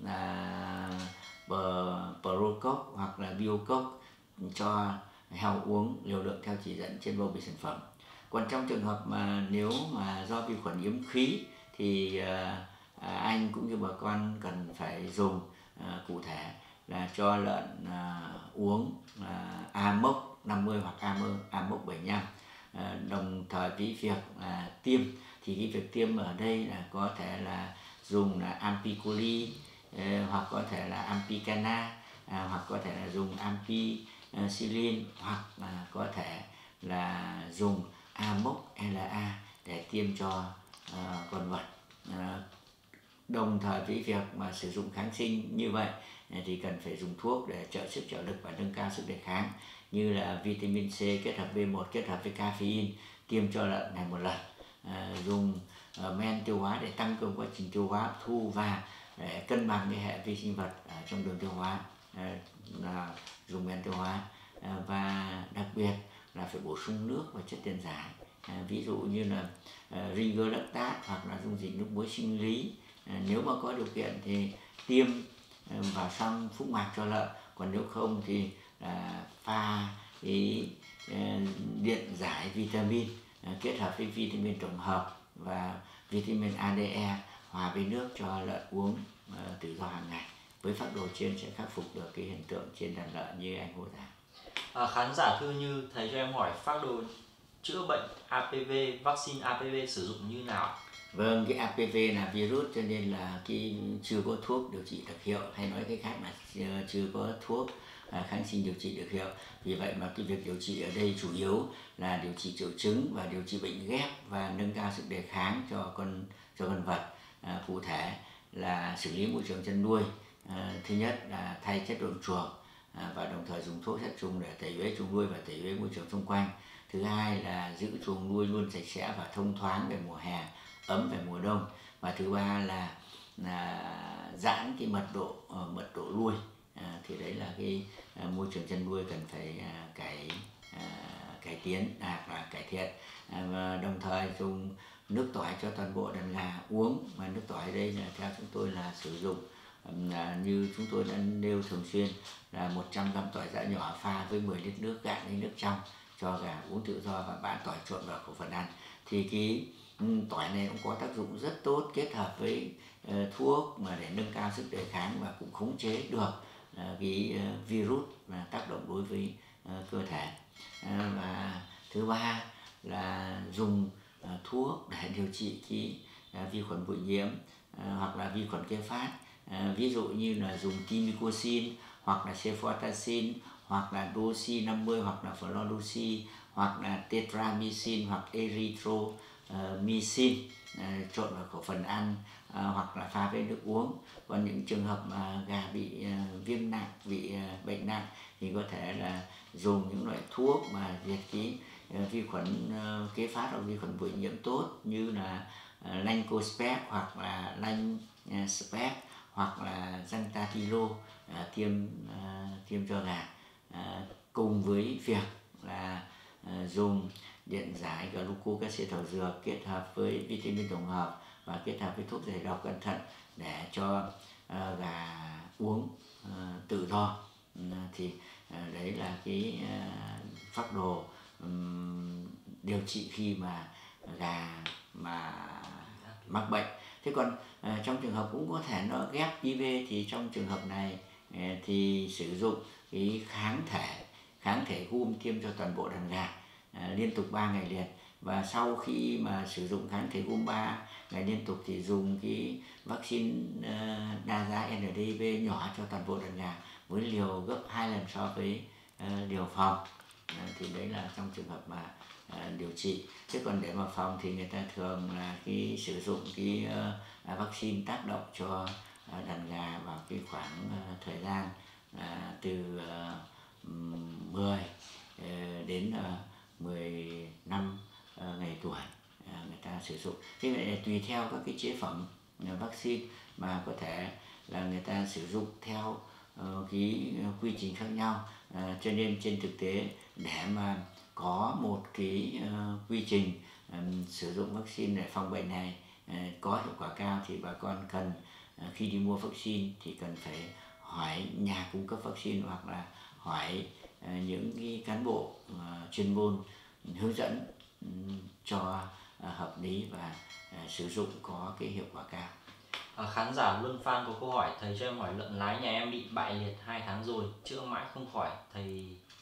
Speaker 1: uh, Prococ hoặc là Biococ cho heo uống liều lượng theo chỉ dẫn trên bao bì sản phẩm. Còn trong trường hợp mà nếu mà do vi khuẩn nhiễm khí thì uh, uh, anh cũng như bà con cần phải dùng uh, cụ thể là cho lợn uh, uống uh, Amox năm mươi hoặc Amox bảy mươi lăm. À, đồng thời với việc là tiêm thì cái việc tiêm ở đây là có thể là dùng là Ampicoli, eh, hoặc có thể là Ampicana, à, hoặc có thể là dùng Ampicillin, hoặc là có thể là dùng Amox L A để tiêm cho uh, con vật. À, đồng thời với việc mà sử dụng kháng sinh như vậy thì cần phải dùng thuốc để trợ sức trợ lực và nâng cao sức đề kháng, như là vitamin C kết hợp B một kết hợp với caffeine tiêm cho lợn ngày một lần, à, dùng uh, men tiêu hóa để tăng cường quá trình tiêu hóa hấp thu và để cân bằng cái hệ vi sinh vật ở trong đường tiêu hóa, à, là dùng men tiêu hóa, à, và đặc biệt là phải bổ sung nước và chất điện giải, à, ví dụ như là uh, Ringer lactate hoặc là dung dịch nước muối sinh lý. À, nếu mà có điều kiện thì tiêm uh, vào trong phúc mạc cho lợn, còn nếu không thì là pha cái uh, điện giải vitamin uh, kết hợp với vitamin tổng hợp và vitamin A D E hòa với nước cho lợn uống uh, tự do hàng ngày. với phác đồ trên sẽ khắc phục được cái hiện tượng trên đàn lợn như anh mô tả.
Speaker 2: À, khán giả thưa như thầy cho em hỏi phác đồ chữa bệnh a pê vê, vaccine a pê vê sử dụng như nào?
Speaker 1: Vâng, cái a pê vê là virus cho nên là cái chưa có thuốc điều trị đặc hiệu, hay nói cái khác là chưa có thuốc à, kháng sinh điều trị được hiệu. Vì vậy mà cái việc điều trị ở đây chủ yếu là điều trị triệu chứng và điều trị bệnh ghép và nâng cao sức đề kháng cho con cho con vật. À, cụ thể là xử lý môi trường chăn nuôi. À, thứ nhất là thay chất độn chuồng à, và đồng thời dùng thuốc sát trùng để tẩy uế chuồng nuôi và tẩy uế môi trường xung quanh. Thứ hai là giữ chuồng nuôi luôn sạch sẽ và thông thoáng về mùa hè, ấm về mùa đông. Và thứ ba là, là giãn cái mật độ uh, mật độ nuôi. À, thì đấy là cái uh, môi trường chăn nuôi cần phải uh, cải uh, cải tiến à, và cải thiện. À, và đồng thời dùng nước tỏi cho toàn bộ đàn gà uống. Mà nước tỏi đây là theo chúng tôi là sử dụng um, là như chúng tôi đã nêu thường xuyên là một trăm gam tỏi giã nhỏ pha với mười lít nước cạn lấy nước trong cho gà uống tự do và bã tỏi trộn vào khẩu phần ăn. Thì cái tỏi này cũng có tác dụng rất tốt kết hợp với uh, thuốc mà để nâng cao sức đề kháng và cũng khống chế được uh, cái uh, virus và tác động đối với uh, cơ thể. Uh, và thứ ba là dùng uh, thuốc để điều trị cái uh, vi khuẩn bội nhiễm uh, hoặc là vi khuẩn kêu phát. Uh, ví dụ như là dùng timicocin hoặc là cefotaxin hoặc là doxy năm mươi hoặc là fluoroxy hoặc là tetramycin hoặc erythromycin uh, trộn vào khẩu phần ăn uh, hoặc là pha với nước uống. Còn những trường hợp mà gà bị uh, viêm nặng, bị uh, bệnh nặng thì có thể là dùng những loại thuốc mà diệt cái uh, vi khuẩn uh, kế phát hoặc vi khuẩn bội nhiễm tốt như là uh, Lancospec hoặc là Lanspec hoặc là Zantatilo uh, tiêm uh, tiêm cho gà. À, cùng với việc là à, dùng điện giải glucose các thảo dược kết hợp với vitamin tổng hợp và kết hợp với thuốc giải độc cẩn thận để cho à, gà uống à, tự do. À, thì à, đấy là cái à, phác đồ um, điều trị khi mà gà mà mắc bệnh. Thế còn à, trong trường hợp cũng có thể nó ghép i vê thì trong trường hợp này à, thì sử dụng cái kháng thể kháng thể gum tiêm cho toàn bộ đàn gà à, liên tục ba ngày liền. Và sau khi mà sử dụng kháng thể gum ba ngày liên tục thì dùng cái vaccine uh, đa giá en đê vê nhỏ cho toàn bộ đàn gà với liều gấp hai lần so với uh, liều phòng. À, thì đấy là trong trường hợp mà uh, điều trị. Chứ còn để mà phòng thì người ta thường là cái sử dụng cái uh, vaccine tác động cho uh, đàn gà vào cái khoảng uh, thời gian À, từ uh, mười uh, đến uh, mười lăm uh, ngày tuổi uh, người ta sử dụng. Thế vậy là tùy theo các cái chế phẩm uh, vaccine mà có thể là người ta sử dụng theo uh, cái quy trình khác nhau. Uh, cho nên trên thực tế để mà có một cái uh, quy trình um, sử dụng vaccine để phòng bệnh này uh, có hiệu quả cao thì bà con cần uh, khi đi mua vaccine thì cần phải hỏi nhà cung cấp vaccine hoặc là hỏi uh, những cái cán bộ uh, chuyên môn hướng dẫn um, cho uh, hợp lý và uh, sử dụng có cái hiệu quả cao.
Speaker 2: À, khán giả Luân Phan có câu hỏi thầy cho em hỏi lợn lái nhà em bị bại liệt hai tháng rồi chữa mãi không khỏi, thầy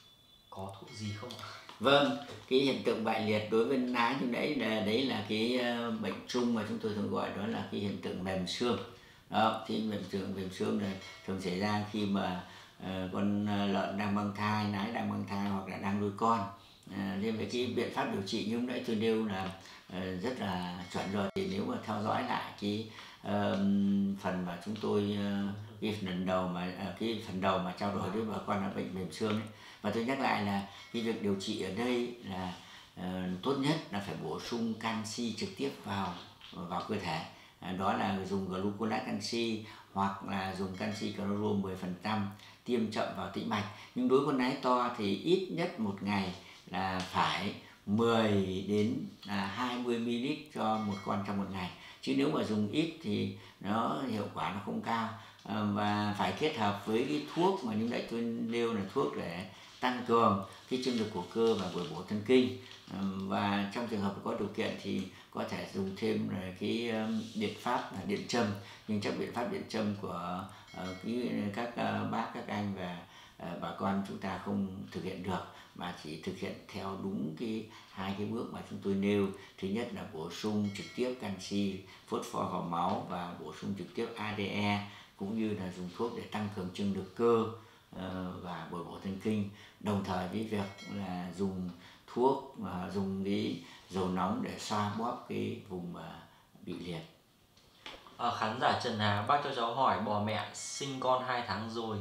Speaker 2: có thuốc gì không ạ?
Speaker 1: Vâng, cái hiện tượng bại liệt đối với lái như đấy là đấy là cái uh, bệnh chung mà chúng tôi thường gọi đó là cái hiện tượng mềm xương. Đó, thì mềm xương mềm xương này thường xảy ra khi mà uh, con lợn đang mang thai, nái đang mang thai hoặc là đang nuôi con. Uh, nên với cái biện pháp điều trị như lúc nãy tôi nêu là uh, rất là chuẩn rồi. Thì nếu mà theo dõi lại cái uh, phần mà chúng tôi uh, cái phần đầu mà uh, cái phần đầu mà trao đổi với bà con là bệnh mềm xương ấy. Và tôi nhắc lại là cái việc điều trị ở đây là uh, tốt nhất là phải bổ sung canxi trực tiếp vào vào cơ thể. À, đó là dùng gluconate canxi hoặc là dùng canxi cloro mười phần trăm tiêm chậm vào tĩnh mạch. Nhưng đối với con nái to thì ít nhất một ngày là phải mười đến hai mươi mi li lít cho một con trong một ngày. Chứ nếu mà dùng ít thì nó hiệu quả nó không cao. À, và phải kết hợp với cái thuốc mà như nãy tôi nêu là thuốc để tăng cường cái trương lực của cơ và bồi bổ thần kinh. À, và trong trường hợp có điều kiện thì có thể dùng thêm là cái um, biện pháp là điện châm, nhưng chắc biện pháp điện châm của uh, cái, các uh, bác các anh và uh, bà con chúng ta không thực hiện được, mà chỉ thực hiện theo đúng cái hai cái bước mà chúng tôi nêu. Thứ nhất là bổ sung trực tiếp canxi, phốt pho vào máu và bổ sung trực tiếp a đê e, cũng như là dùng thuốc để tăng cường trương lực cơ uh, và bồi bổ thần kinh, đồng thời với việc là dùng thuốc và dùng cái dầu nóng để xoa bóp cái vùng uh, bị liệt.
Speaker 2: À, khán giả Trần Hà, bác cho cháu hỏi bò mẹ sinh con hai tháng rồi,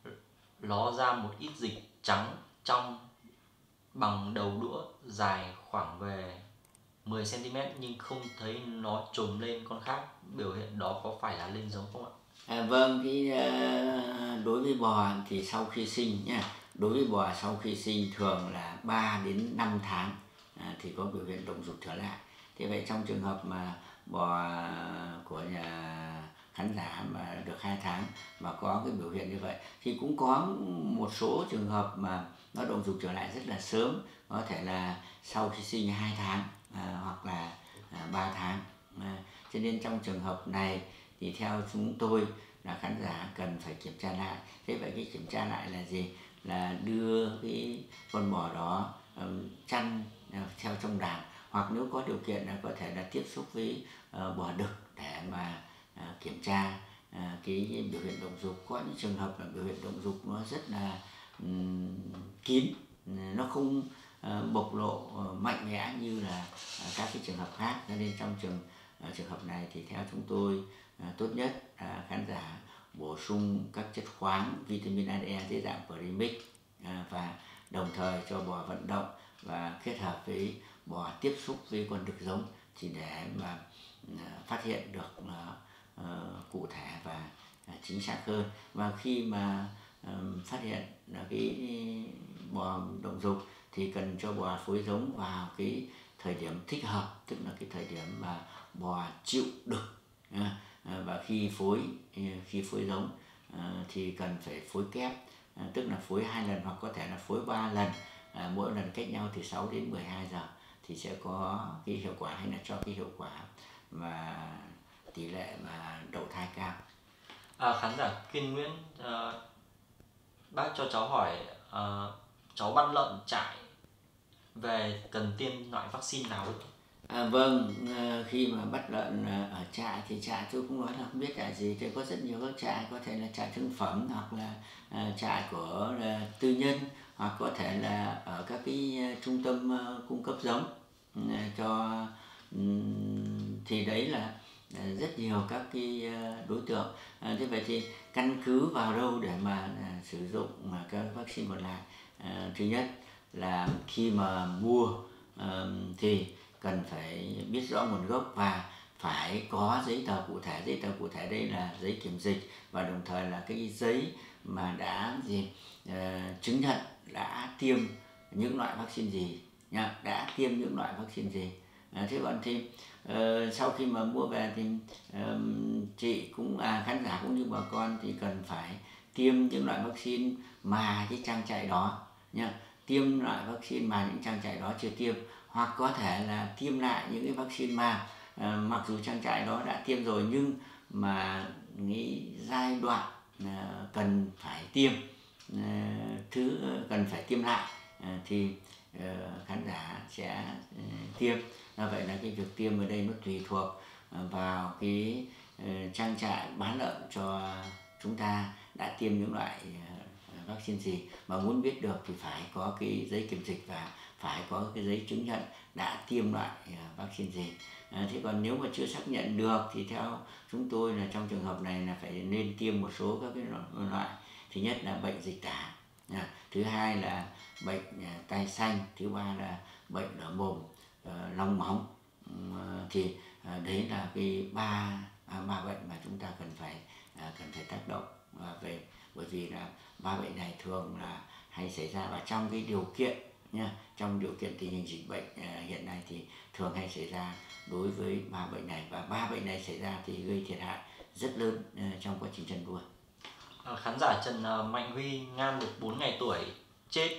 Speaker 2: nó ra một ít dịch trắng trong bằng đầu đũa dài khoảng về mười xăng ti mét nhưng không thấy nó trồm lên con khác, biểu hiện đó có phải là lên giống không ạ?
Speaker 1: À, vâng, cái uh, đối với bò thì sau khi sinh nhá, đối với bò sau khi sinh thường là ba đến năm tháng à, thì có biểu hiện động dục trở lại. Thế vậy trong trường hợp mà bò của nhà khán giả mà được hai tháng mà có cái biểu hiện như vậy thì cũng có một số trường hợp mà nó động dục trở lại rất là sớm, có thể là sau khi sinh hai tháng à, hoặc là à, ba tháng. À, cho nên trong trường hợp này thì theo chúng tôi là khán giả cần phải kiểm tra lại. Thế vậy cái kiểm tra lại là gì? Là đưa cái con bò đó um, chăn uh, theo trong đàn, hoặc nếu có điều kiện là có thể là tiếp xúc với uh, bò đực để mà uh, kiểm tra uh, cái, cái biểu hiện động dục. Có những trường hợp là biểu hiện động dục nó rất là um, kín, nó không uh, bộc lộ uh, mạnh mẽ như là uh, các cái trường hợp khác. Cho nên trong trường uh, trường hợp này thì theo chúng tôi uh, tốt nhất là khán giả bổ sung các chất khoáng, vitamin A, D, E dưới dạng premix à, và đồng thời cho bò vận động và kết hợp với bò tiếp xúc với con đực giống, thì để mà à, phát hiện được à, à, cụ thể và à, chính xác hơn. Và khi mà à, phát hiện là cái bò động dục thì cần cho bò phối giống vào cái thời điểm thích hợp, tức là cái thời điểm mà bò chịu đực. À, và khi phối khi phối giống thì cần phải phối kép, tức là phối hai lần hoặc có thể là phối ba lần, mỗi lần cách nhau từ sáu đến mười hai giờ thì sẽ có cái hiệu quả, hay là cho cái hiệu quả và tỷ lệ mà đậu thai cao.
Speaker 2: À, khán giả Kiên Nguyễn, à, bác cho cháu hỏi à, cháu bắt lợn trại về cần tiêm loại vaccine nào?
Speaker 1: À, vâng, khi mà bắt lợn ở trại thì trại tôi cũng nói là không biết trại gì, thì có rất nhiều các trại, có thể là trại thương phẩm hoặc là trại của tư nhân, hoặc có thể là ở các cái trung tâm cung cấp giống cho, thì đấy là rất nhiều các cái đối tượng. Thế vậy thì căn cứ vào đâu để mà sử dụng các vaccine còn lại? Thứ nhất là khi mà mua thì cần phải biết rõ nguồn gốc và phải có giấy tờ cụ thể. Giấy tờ cụ thể đây là giấy kiểm dịch và đồng thời là cái giấy mà đã gì uh, chứng nhận đã tiêm những loại vaccine gì nha, đã tiêm những loại vaccine gì. À, thế còn thì uh, sau khi mà mua về thì uh, chị cũng à, khán giả cũng như bà con thì cần phải tiêm những loại vaccine mà cái trang trại đó nha, tiêm loại vaccine mà những trang trại đó chưa tiêm, hoặc có thể là tiêm lại những cái vaccine mà uh, mặc dù trang trại đó đã tiêm rồi nhưng mà cái giai đoạn uh, cần phải tiêm uh, thứ uh, cần phải tiêm lại uh, thì uh, khán giả sẽ uh, tiêm. À, vậy là cái việc tiêm ở đây nó tùy thuộc uh, vào cái uh, trang trại bán lợn cho chúng ta đã tiêm những loại uh, vaccine gì. Mà muốn biết được thì phải có cái giấy kiểm dịch và phải có cái giấy chứng nhận đã tiêm loại vaccine gì. À, thế còn nếu mà chưa xác nhận được thì theo chúng tôi là trong trường hợp này là phải nên tiêm một số các cái loại. Thứ nhất là bệnh dịch tả, à, thứ hai là bệnh tai xanh, thứ ba là bệnh lở mồm, uh, long móng. Uh, thì uh, đấy là cái ba uh, ba bệnh mà chúng ta cần phải uh, cần phải tác động uh, về, bởi vì là ba bệnh này thường là hay xảy ra và trong cái điều kiện nha, trong điều kiện tình hình dịch bệnh uh, hiện nay thì thường hay xảy ra đối với ba bệnh này, và ba bệnh này xảy ra thì gây thiệt hại rất lớn uh, trong quá trình chăn nuôi.
Speaker 2: À, khán giả Trần uh, Mạnh Huy, ngan được bốn ngày tuổi chết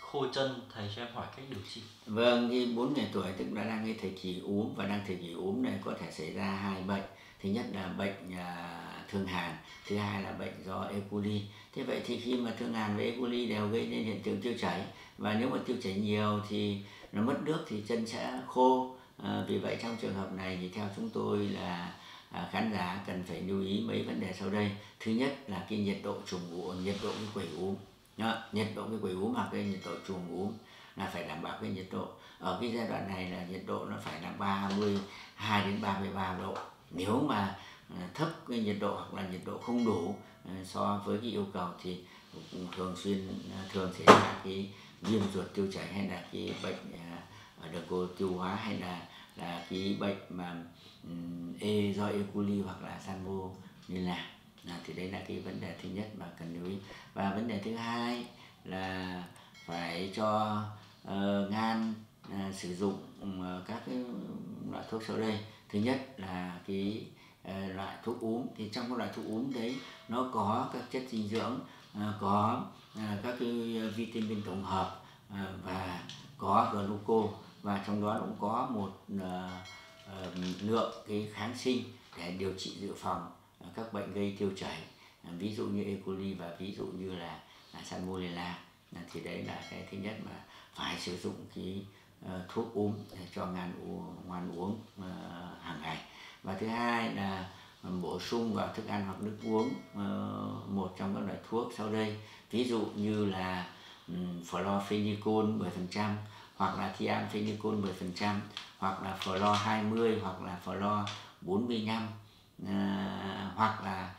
Speaker 2: khô chân, thầy cho em hỏi cách điều trị.
Speaker 1: Vâng, khi bốn ngày tuổi tức là đang cái thời kỳ ốm, và đang thời kỳ ốm này có thể xảy ra hai bệnh. Thứ nhất là bệnh à, thương hàn, thứ hai là bệnh do E. coli. Thế vậy thì khi mà thương hàn và E. coli đều gây nên hiện tượng tiêu chảy, và nếu mà tiêu chảy nhiều thì nó mất nước thì chân sẽ khô. À, vì vậy trong trường hợp này thì theo chúng tôi là à, khán giả cần phải lưu ý mấy vấn đề sau đây. Thứ nhất là cái nhiệt độ trùng ốm, nhiệt độ cái quẩy ốm. Đó, nhiệt độ cái quẩy ốm hoặc cái nhiệt độ trùng ốm là phải đảm bảo cái nhiệt độ. Ở cái giai đoạn này là nhiệt độ nó phải là ba mươi hai đến ba mươi ba độ. Nếu mà thấp cái nhiệt độ hoặc là nhiệt độ không đủ so với cái yêu cầu thì thường xuyên thường xảy ra cái viêm ruột tiêu chảy, hay là cái bệnh ở đường cô tiêu hóa, hay là là cái bệnh mà E do E. coli hoặc là Salmonella. À, thì đấy là cái vấn đề thứ nhất mà cần lưu ý. Và vấn đề thứ hai là phải cho uh, ngan uh, sử dụng uh, các cái loại thuốc sau đây. Thứ nhất là cái uh, loại thuốc úm, thì trong các loại thuốc úm đấy nó có các chất dinh dưỡng, uh, có uh, các cái vitamin tổng hợp uh, và có gluco, và trong đó cũng có một uh, uh, lượng cái kháng sinh để điều trị dự phòng uh, các bệnh gây tiêu chảy, uh, ví dụ như E. coli và ví dụ như là, là Salmonella. Thì đấy là cái thứ nhất mà phải sử dụng cái uh, thuốc úm để cho ngan uống, ngan uống uh, hàng ngày. Và thứ hai là bổ sung vào thức ăn hoặc nước uống uh, một trong các loại thuốc sau đây, ví dụ như là um, Chlorphenicol mười phần trăm, hoặc là Thiamphenicol mười phần trăm, hoặc là Flo hai mươi, hoặc là Flo bốn mươi lăm, uh, hoặc là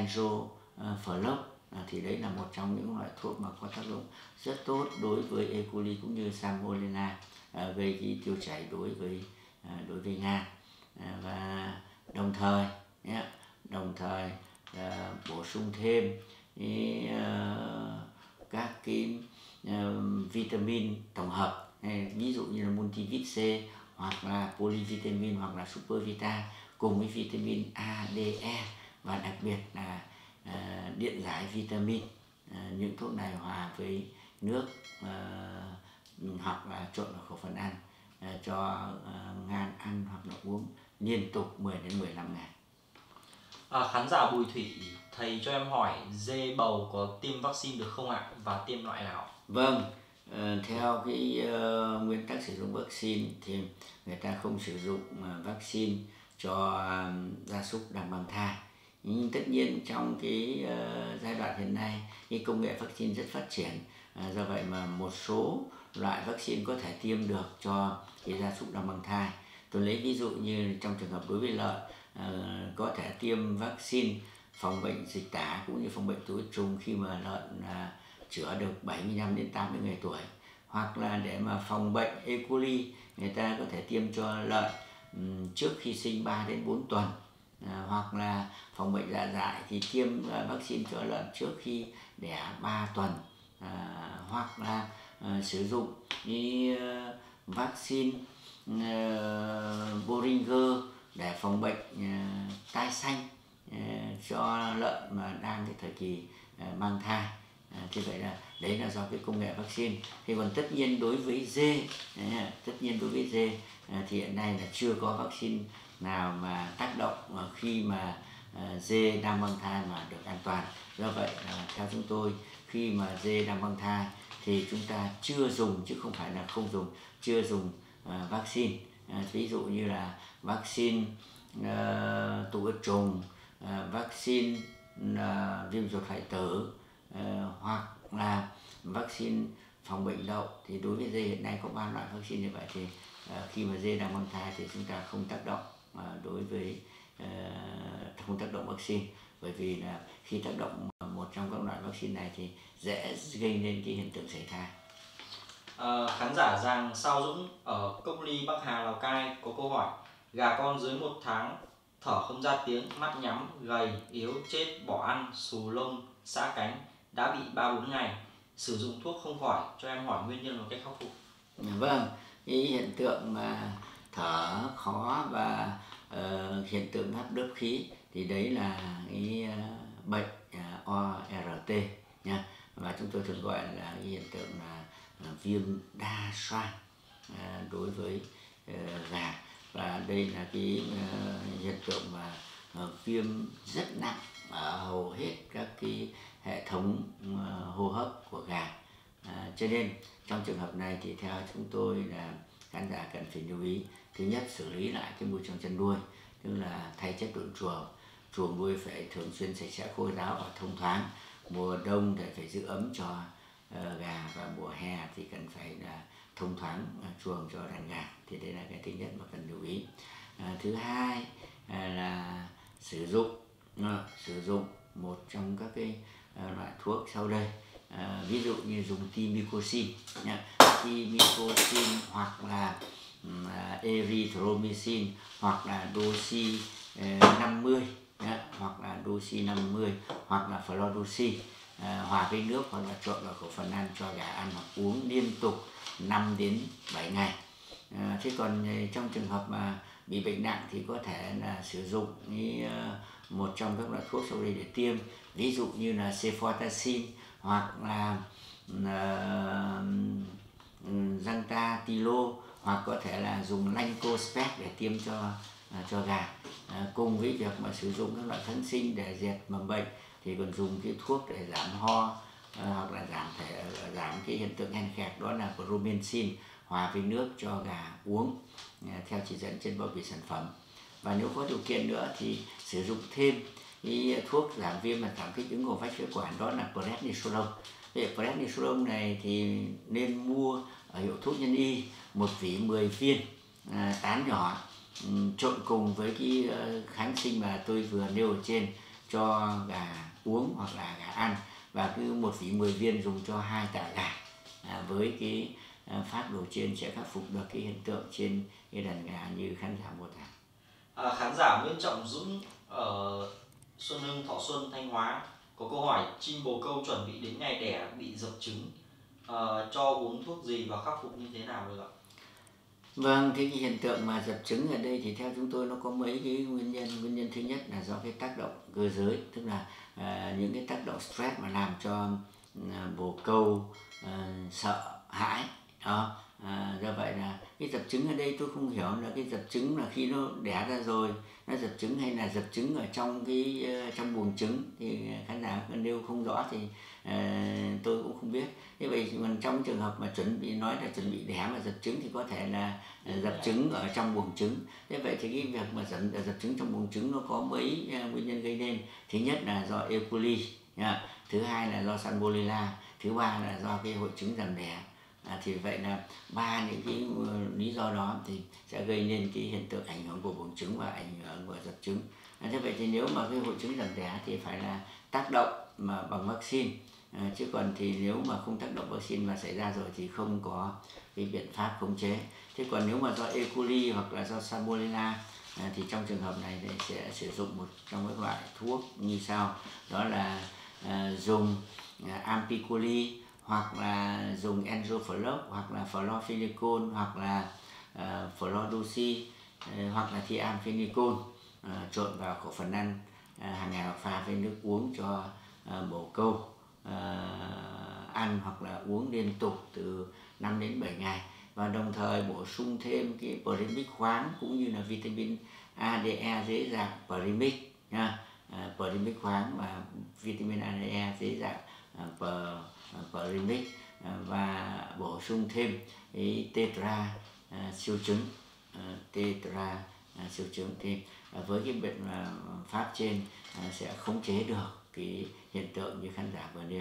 Speaker 1: Enzoflox. À, thì đấy là một trong những loại thuốc mà có tác dụng rất tốt đối với E. coli cũng như Salmonella, à, gây cái tiêu chảy đối với à, đối với ngan. À, và đồng thời nhé, đồng thời à, bổ sung thêm ý, à, các cái à, vitamin tổng hợp, này, ví dụ như là multivit C, hoặc là polyvitamin, hoặc là supervita, cùng với vitamin A, D, E, và đặc biệt là À, điện giải vitamin. À, những thuốc này hòa với nước à, hoặc là trộn vào khẩu phần ăn à, cho à, ngan ăn hoặc là uống liên tục mười đến mười lăm ngày.
Speaker 2: À, khán giả Bùi Thủy, thầy cho em hỏi dê bầu có tiêm vaccine được không ạ, và tiêm loại nào?
Speaker 1: Vâng, à, theo cái uh, nguyên tắc sử dụng vaccine thì người ta không sử dụng uh, vaccine cho uh, gia súc đang mang thai. Nhưng tất nhiên trong cái uh, giai đoạn hiện nay cái công nghệ vaccine rất phát triển, uh, do vậy mà một số loại vaccine có thể tiêm được cho cái gia súc đang mang thai. Tôi lấy ví dụ như trong trường hợp đối với lợn, uh, có thể tiêm vaccine phòng bệnh dịch tả cũng như phòng bệnh tụ huyết trùng khi mà lợn uh, chữa được bảy mươi lăm đến tám mươi ngày tuổi, hoặc là để mà phòng bệnh E. coli người ta có thể tiêm cho lợn um, trước khi sinh ba đến bốn tuần. À, hoặc là phòng bệnh dạ dày thì tiêm uh, vaccine cho lợn trước khi đẻ ba tuần, à, hoặc là uh, sử dụng cái uh, vaccine uh, Boehringer để phòng bệnh uh, tai xanh uh, cho lợn mà đang cái thời kỳ uh, mang thai. À, thì vậy là đấy là do cái công nghệ vaccine. Thì còn tất nhiên đối với dê, đấy, tất nhiên đối với dê à, thì hiện nay là chưa có vaccine nào mà tác động khi mà uh, dê đang mang thai mà được an toàn. Do vậy uh, theo chúng tôi, khi mà dê đang mang thai thì chúng ta chưa dùng, chứ không phải là không dùng, chưa dùng uh, vaccine. Uh, ví dụ như là vaccine uh, tụ huyết trùng, uh, vaccine uh, viêm ruột hoại tử, uh, hoặc là vaccine phòng bệnh đậu. Thì đối với dê hiện nay có ba loại vaccine như vậy, thì uh, khi mà dê đang mang thai thì chúng ta không tác động đối với uh, không tác động vaccine, bởi vì là khi tác động một trong các loại vaccine này thì dễ gây nên cái hiện tượng sảy thai.
Speaker 2: À, khán giả Giang Sao Dũng ở Cốc Ly, Bắc Hà, Lào Cai có câu hỏi: gà con dưới một tháng thở không ra tiếng, mắt nhắm, gầy, yếu, chết, bỏ ăn, xù lông, xã cánh, đã bị ba bốn ngày, sử dụng thuốc không khỏi, cho em hỏi nguyên nhân và cách khắc phục.
Speaker 1: Vâng, cái hiện tượng mà thở khó và uh, hiện tượng hắt đớp khí thì đấy là cái uh, bệnh uh, O R T nha, và chúng tôi thường gọi là cái hiện tượng là viêm đa xoang đối với gà. Và đây là cái hiện tượng mà viêm rất nặng ở hầu hết các cái hệ thống hô hấp của gà. À, cho nên trong trường hợp này thì theo chúng tôi là khán giả cần phải lưu ý. Thứ nhất, xử lý lại cái môi trường chăn nuôi, tức là thay chất độn chuồng, chuồng nuôi phải thường xuyên sạch sẽ, khô ráo và thông thoáng. Mùa đông thì phải giữ ấm cho uh, gà, và mùa hè thì cần phải là thông thoáng uh, chuồng cho đàn gà. Thì đây là cái thứ nhất mà cần lưu ý. Uh, thứ hai uh, là sử dụng uh, sử dụng một trong các cái uh, loại thuốc sau đây. À, ví dụ như dùng timicocin, timicocin hoặc là uh, erythromycin hoặc là doxy uh, năm mươi nhá, hoặc là doxy năm mươi hoặc là fludoxin uh, hòa với nước hoặc là trộn vào khẩu phần ăn cho gà ăn hoặc uống liên tục năm đến bảy ngày. Uh, thế còn uh, trong trường hợp mà bị bệnh nặng thì có thể là sử dụng như, uh, một trong các loại thuốc sau đây để tiêm, ví dụ như là cefotaxime hoặc là uh, Zantilo, hoặc có thể là dùng Lancospec để tiêm cho uh, cho gà. Uh, cùng với việc mà sử dụng các loại kháng sinh để diệt mầm bệnh thì còn dùng cái thuốc để giảm ho uh, hoặc là giảm thể uh, giảm cái hiện tượng hen khẹt, đó là Promethazine hòa với nước cho gà uống uh, theo chỉ dẫn trên bao bì sản phẩm. Và nếu có điều kiện nữa thì sử dụng thêm cái thuốc giảm viêm và giảm kích ứng của vách phế quản, đó là prednisolone. Cái prednisolone này thì nên mua ở hiệu thuốc nhân y, một vỉ mười viên à, tán nhỏ, um, trộn cùng với cái uh, kháng sinh mà tôi vừa nêu ở trên cho gà uống hoặc là gà ăn, và cứ một vỉ mười viên dùng cho hai tạ gà. À, với cái uh, phác đồ trên sẽ khắc phục được cái hiện tượng trên cái đàn gà như khán giả mô tả.
Speaker 2: À, khán giả Nguyễn Trọng Dũng ở Xuân Hưng, Thọ Xuân, Thanh Hóa có câu hỏi: chim bồ câu chuẩn bị đến ngày đẻ bị dập trứng, uh, cho uống thuốc gì và khắc phục như thế nào được ạ?
Speaker 1: Vâng, cái hiện tượng mà dập trứng ở đây thì theo chúng tôi nó có mấy cái nguyên nhân. Nguyên nhân thứ nhất là do cái tác động cơ giới, tức là uh, những cái tác động stress mà làm cho uh, bồ câu uh, sợ hãi đó. À, do vậy là cái dập trứng ở đây tôi không hiểu là cái dập trứng là khi nó đẻ ra rồi nó dập trứng, hay là dập trứng ở trong cái uh, trong buồng trứng, thì khán giả nêu không rõ thì uh, tôi cũng không biết. Thế vậy còn trong trường hợp mà chuẩn bị nói là chuẩn bị đẻ mà dập trứng thì có thể là uh, dập trứng ở trong buồng trứng. Thế vậy thì cái việc mà dập, dập trứng trong buồng trứng nó có mấy uh, nguyên nhân gây nên. Thứ nhất là do E. coli, yeah. Thứ hai là do Salmonella, thứ ba là do cái hội chứng giảm đẻ. À, thì vậy là ba những cái uh, lý do đó thì sẽ gây nên cái hiện tượng ảnh hưởng của buồng trứng và ảnh hưởng của dập trứng. À, thế vậy thì nếu mà cái hội chứng giảm đẻ thì phải là tác động mà bằng vaccine, à, chứ còn thì nếu mà không tác động vaccine mà xảy ra rồi thì không có cái biện pháp khống chế. Thế còn nếu mà do E. coli hoặc là do Salmonella à, thì trong trường hợp này thì sẽ sử dụng một trong các loại thuốc như sau, đó là à, dùng à, ampicillin, hoặc là dùng Enzoflox, hoặc là Florphenicol, hoặc là uh, Fludoxy, uh, hoặc là Thiamphenicol uh, trộn vào khẩu phần ăn uh, hàng ngày, hoặc pha với nước uống cho uh, bồ câu uh, ăn hoặc là uống liên tục từ năm đến bảy ngày. Và đồng thời bổ sung thêm cái premix khoáng cũng như là vitamin A, D, E dưới dạng premix nha. Uh, premix khoáng và vitamin A, D, E dưới dạng uh, premix, và bổ sung thêm cái tetra uh, siêu trứng, uh, tetra uh, siêu trứng. Thì uh, với cái biện uh, pháp trên uh, sẽ khống chế được cái hiện tượng như khán giả vừa nêu.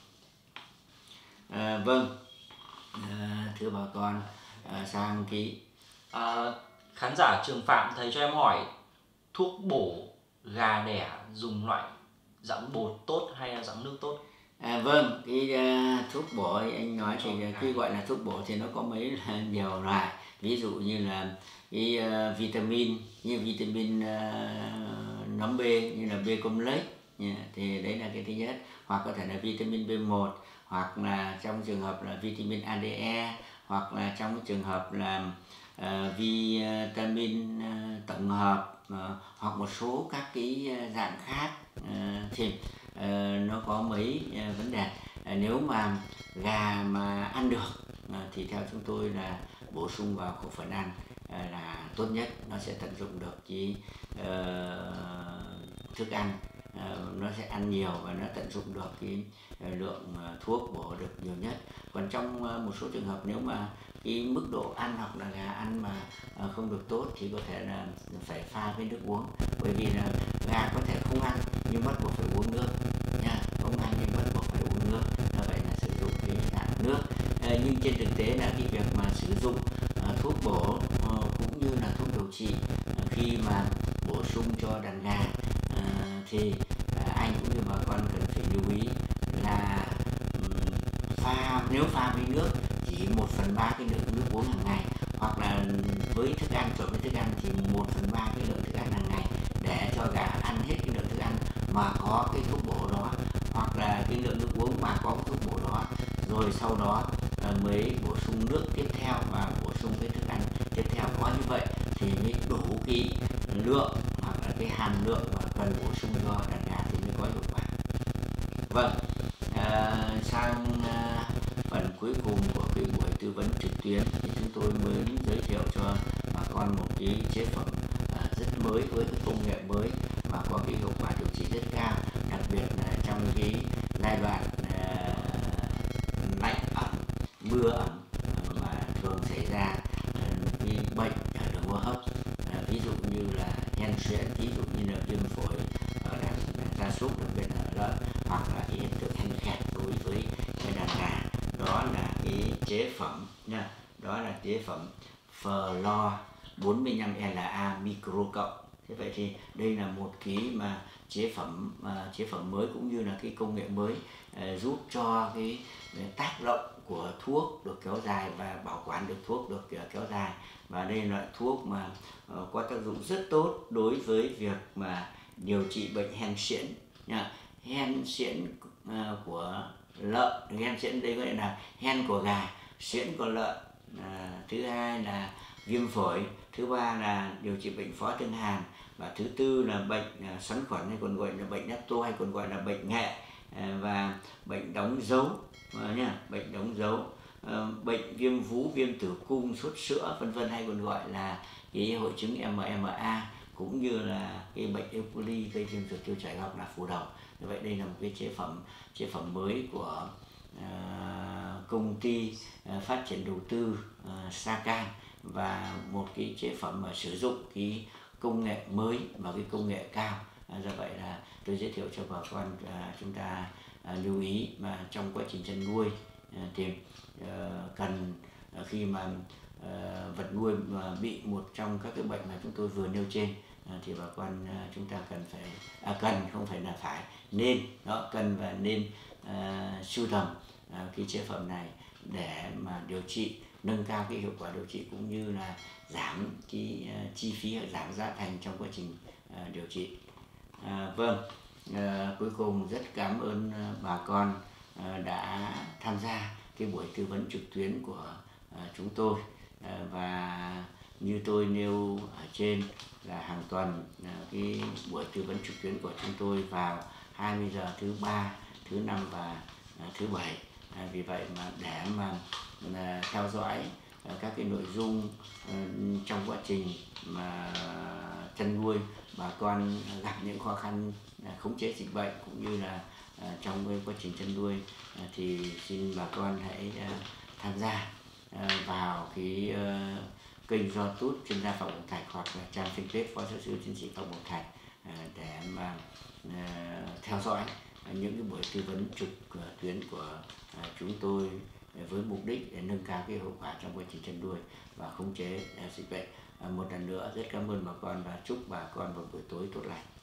Speaker 1: Uh, vâng, uh, thưa bà con, uh, sang cái
Speaker 2: uh, khán giả Trường Phạm, thầy cho em hỏi thuốc bổ gà đẻ dùng loại dạng bột tốt hay là dạng nước tốt?
Speaker 1: À, vâng, cái uh, thuốc bổ anh nói thì khi gọi là thuốc bổ thì nó có mấy là nhiều loại. Ví dụ như là cái uh, vitamin, như vitamin uh, nhóm B, như là B-complex, yeah, thì đấy là cái thứ nhất. Hoặc có thể là vitamin B một, hoặc là trong trường hợp là vitamin A, D, E, hoặc là trong cái trường hợp là uh, vitamin uh, tổng hợp, uh, hoặc một số các cái uh, dạng khác. Uh, thì Uh, nó có mấy uh, vấn đề. Nếu mà gà mà ăn được thì theo chúng tôi là bổ sung vào khẩu phần ăn là tốt nhất, nó sẽ tận dụng được cái uh, thức ăn, uh, nó sẽ ăn nhiều và nó tận dụng được cái lượng thuốc bổ được nhiều nhất. Còn trong một số trường hợp nếu mà cái mức độ ăn hoặc là gà ăn mà không được tốt thì có thể là phải pha với nước uống, bởi vì là gà có thể không ăn nhưng bắt buộc phải uống nước nha, không ăn nhưng bắt buộc phải uống nước, do vậy là sử dụng cái dạng nước. À, nhưng trên thực tế là cái việc mà sử dụng uh, thuốc bổ uh, cũng như là thuốc điều trị uh, khi mà bổ sung cho đàn gà uh, thì uh, anh cũng như bà con cần phải lưu ý là um, pha nếu pha với nước chỉ một phần ba cái lượng nước uống hàng ngày, hoặc là với thức ăn trộn với thức ăn thì một phần ba cái lượng thức ăn hàng ngày, để cho gà ăn hết cái lượng thức ăn mà có cái thuốc bổ đó, hoặc là cái lượng nước uống mà có cái thuốc bổ đó, rồi sau đó uh, mới bổ sung nước tiếp theo và bổ sung cái thức ăn tiếp theo. Có như vậy thì mới đủ cái lượng hoặc là cái hàm lượng mà cần bổ sung cho đàn gà thì mới có hiệu quả. Vâng, à, sang à, phần cuối cùng của cái buổi tư vấn trực tuyến thì chúng tôi mới giới thiệu cho bà con một cái chế phẩm à, rất mới với cái công nghệ mới và có cái hiệu quả điều trị rất cao, đặc biệt là trong cái giai đoạn à, lạnh ẩm, mưa ẩm mà thường xảy ra cái bệnh ở đường hô hấp, à, ví dụ như là hen suyễn, ví dụ như là viêm phổi ở đàn gia súc, đặc biệt là lợn, hoặc là cái hiện tượng hen khẹt đối với cái đàn gà. Đó là cái chế phẩm nha, đó là chế phẩm Flo bốn mươi lăm L A micro cộng. Thế vậy thì đây là một cái mà chế phẩm uh, chế phẩm mới cũng như là cái công nghệ mới uh, giúp cho cái tác động của thuốc được kéo dài và bảo quản được thuốc được uh, kéo dài. Và đây là loại thuốc mà uh, có tác dụng rất tốt đối với việc mà điều trị bệnh hen suyễn nha. Hen suyễn uh, của lợn, hen suyễn đây gọi là hen của gà, suyễn của lợn. À, thứ hai là viêm phổi, thứ ba là điều trị bệnh phó thương hàn, và thứ tư là bệnh à, xoắn khuẩn hay còn gọi là bệnh Nepto hay còn gọi là bệnh nghệ, à, và bệnh đóng dấu à, nha, bệnh đóng dấu, à, bệnh viêm vú, viêm tử cung, sốt sữa vân vân hay còn gọi là cái hội chứng em em a, cũng như là cái bệnh E. coli gây viêm ruột tiêu chảy hoặc là phù đầu. Như vậy đây là một cái chế phẩm chế phẩm mới của à, công ty à, phát triển đầu tư à, Sacan, và một cái chế phẩm mà sử dụng cái công nghệ mới và cái công nghệ cao. À, do vậy là tôi giới thiệu cho bà con à, chúng ta à, lưu ý mà trong quá trình chăn nuôi à, thì à, cần à, khi mà à, vật nuôi mà bị một trong các cái bệnh mà chúng tôi vừa nêu trên à, thì bà con à, chúng ta cần phải à, cần không phải là phải nên đó cần và nên à, sưu tầm à, cái chế phẩm này để mà điều trị, nâng cao cái hiệu quả điều trị cũng như là giảm cái uh, chi phí, giảm giá thành trong quá trình uh, điều trị. À, vâng, uh, cuối cùng rất cảm ơn uh, bà con uh, đã tham gia cái buổi tư vấn trực tuyến của uh, chúng tôi, uh, và như tôi nêu ở trên là hàng tuần uh, cái buổi tư vấn trực tuyến của chúng tôi vào hai mươi giờ thứ ba, thứ năm và uh, thứ bảy. À, vì vậy mà để mà uh, theo dõi uh, các cái nội dung uh, trong quá trình mà chăn nuôi, bà con gặp những khó khăn uh, khống chế dịch bệnh cũng như là uh, trong cái quá trình chăn nuôi uh, thì xin bà con hãy uh, tham gia uh, vào cái uh, kênh YouTube chuyên gia Phạm Ngọc Thạch hoặc là trang fanpage Phó Giáo sư Tiến sĩ Phạm Ngọc Thạch uh, để mà uh, theo dõi những cái buổi tư vấn trực tuyến của à, chúng tôi với mục đích để nâng cao cái hiệu quả trong quá trình chăn nuôi và khống chế à, dịch bệnh. À, một lần nữa rất cảm ơn bà con và chúc bà con một buổi tối tốt lành.